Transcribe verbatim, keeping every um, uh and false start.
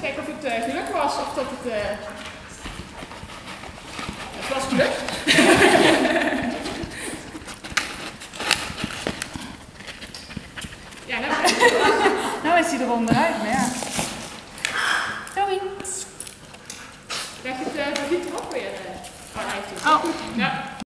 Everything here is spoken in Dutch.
Kijken of het uh, geluk was of dat het... Uh... Het was geluk. Ja, nou, nou is hij er onderuit, maar ja. Zoe. Krijg je het uh, niet erop weer? Uh... Oh, hij heeft het. Oh. Ja.